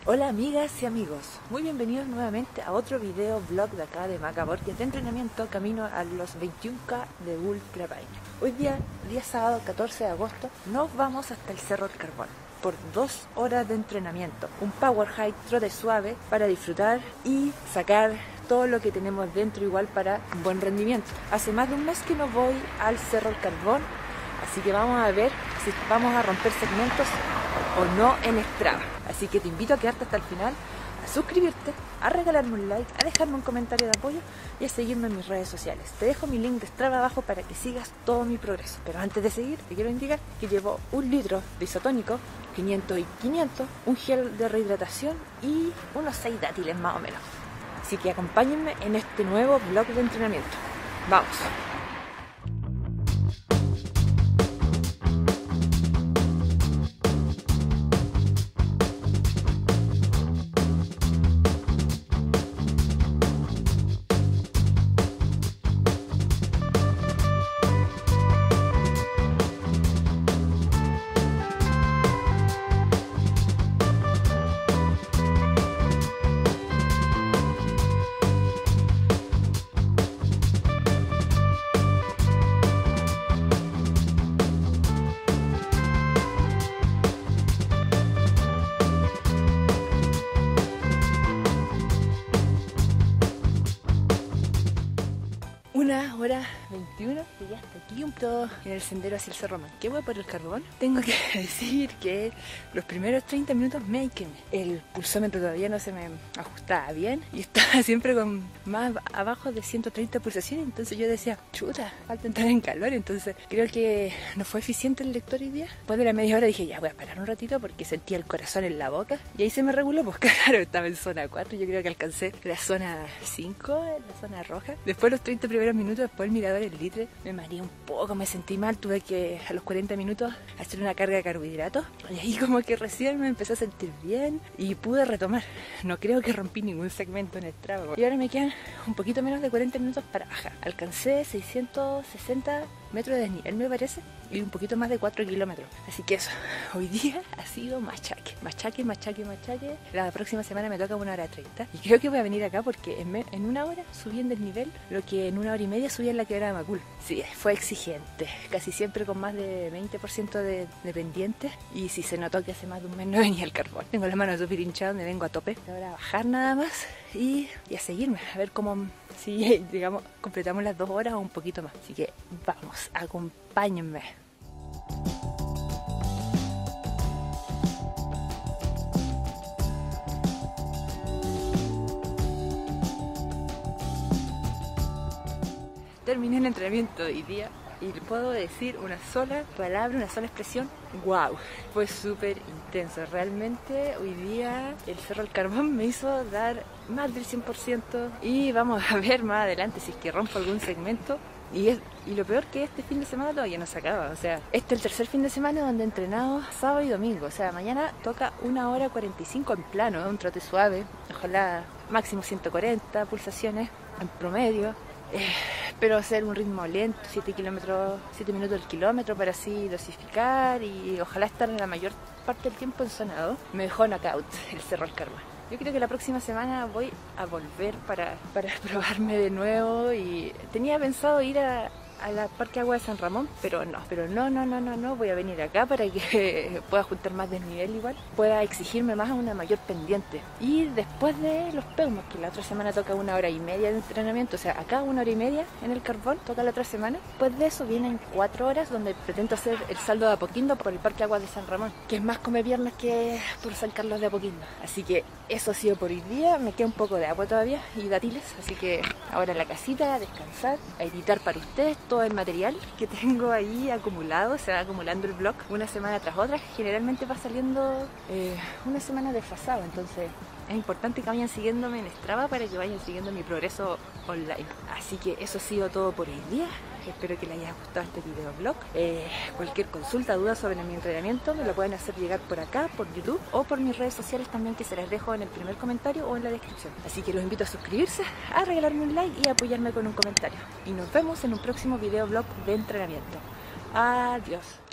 Hola amigas y amigos, muy bienvenidos nuevamente a otro video vlog de acá de Macaborques de entrenamiento camino a los 21K de Ultra Paine. Hoy día sábado 14 de agosto, nos vamos hasta el Cerro del Carbón por 2 horas de entrenamiento, un power hike, trote suave para disfrutar y sacar todo lo que tenemos dentro igual para un buen rendimiento. Hace más de un mes que no voy al Cerro del Carbón, así que vamos a ver si vamos a romper segmentos o no en Strava. Así que te invito a quedarte hasta el final, a suscribirte, a regalarme un like, a dejarme un comentario de apoyo y a seguirme en mis redes sociales. Te dejo mi link de Strava abajo para que sigas todo mi progreso. Pero antes de seguir, te quiero indicar que llevo 1 litro de isotónico, 500 y 500, un gel de rehidratación y unos 6 dátiles más o menos. Así que acompáñenme en este nuevo vlog de entrenamiento. ¡Vamos! Una hora 21 y ya está aquí un poco en el sendero hacia el Cerro Manquehue por el Carbón. Tengo que decir que los primeros 30 minutos me quemé. El pulsómetro todavía no se me ajustaba bien y estaba siempre con más abajo de 130 pulsaciones. Entonces yo decía, chuta, falta entrar en calor. Entonces creo que no fue eficiente el lector hoy día. Después de la media hora dije, ya voy a parar un ratito porque sentía el corazón en la boca. Y ahí se me reguló, pues claro, estaba en zona 4. Yo creo que alcancé la zona 5, la zona roja. Después los 30 primeros minutos, después el mirador el litre, me mareé un poco, me sentí mal, tuve que a los 40 minutos hacer una carga de carbohidratos y ahí como que recién me empecé a sentir bien y pude retomar. No creo que rompí ningún segmento en el Strava y ahora me quedan un poquito menos de 40 minutos para bajar. Alcancé 660 metros de desnivel me parece y un poquito más de 4 kilómetros, así que eso, hoy día ha sido machaque. La próxima semana me toca 1 hora 30 y creo que voy a venir acá porque en 1 hora subí en desnivel lo que en 1 hora y media subí en la quebrada de Macul. Sí, fue exigente, casi siempre con más de 20% de pendientes y sí se notó que hace más de un mes no venía el carbón. Tengo las manos súper hinchadas, me vengo a tope. Ahora a bajar nada más y a seguirme, a ver cómo, si digamos, completamos las 2 horas o un poquito más. Así que vamos, acompáñenme. Terminé el entrenamiento hoy día y puedo decir una sola palabra, una sola expresión: wow, fue súper intenso. Realmente hoy día el Cerro del Carbón me hizo dar más del 100% y vamos a ver más adelante si es que rompo algún segmento. Y lo peor que este fin de semana todavía no se acaba, o sea, este es el tercer fin de semana donde he entrenado sábado y domingo, o sea, mañana toca 1 hora 45 en plano, un trote suave, ojalá máximo 140 pulsaciones en promedio. Pero hacer un ritmo lento, 7 minutos el kilómetro para así dosificar y ojalá estar en la mayor parte del tiempo en zona 2. Me dejó knockout el Cerro del Carbón. Yo creo que la próxima semana voy a volver para probarme de nuevo y tenía pensado ir a la Parque Agua de San Ramón, pero no, voy a venir acá para que pueda juntar más desnivel igual, pueda exigirme más a una mayor pendiente. Y después de los Peumos, que la otra semana toca 1 hora y media de entrenamiento, o sea, acá 1 hora y media en el Carbón, toca la otra semana. Después de eso vienen 4 horas donde pretendo hacer el saldo de Apoquindo por el Parque Agua de San Ramón, que es más come piernas que por San Carlos de Apoquindo. Así que eso ha sido por hoy día, me queda un poco de agua todavía y dátiles, así que ahora en la casita, a descansar, a editar para ustedes todo el material que tengo ahí acumulado. Se va acumulando el blog una semana tras otra, generalmente va saliendo una semana desfasado, entonces es importante que vayan siguiéndome en Strava para que vayan siguiendo mi progreso online. Así que eso ha sido todo por hoy día. Espero que les haya gustado este videoblog. Cualquier consulta, duda sobre mi entrenamiento me lo pueden hacer llegar por acá, por YouTube o por mis redes sociales también, que se las dejo en el primer comentario o en la descripción. Así que los invito a suscribirse, a regalarme un like y a apoyarme con un comentario. Y nos vemos en un próximo videoblog de entrenamiento. Adiós.